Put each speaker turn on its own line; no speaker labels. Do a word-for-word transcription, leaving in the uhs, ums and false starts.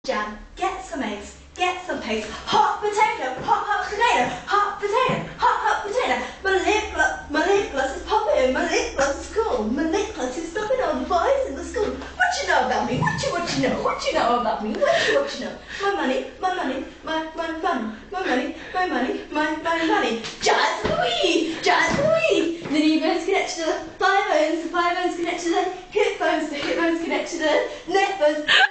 jam, get some eggs, get some pigs, hot potato, hot hot potato, hot potato, hot hot potato. My lip gloss, my lip gloss is popping, my lip gloss is cool, my lip gloss is stopping all the boys in the school. What you know about me? What you what you know? What you know about me? What you what you know? My money, my money, my my money, my money, my money, my my money. Jazz Louise, Jazz Louise. The knee bones connect to the thigh bones, the thigh bones connect to the hip bones, the hip bones connect to the neck bones.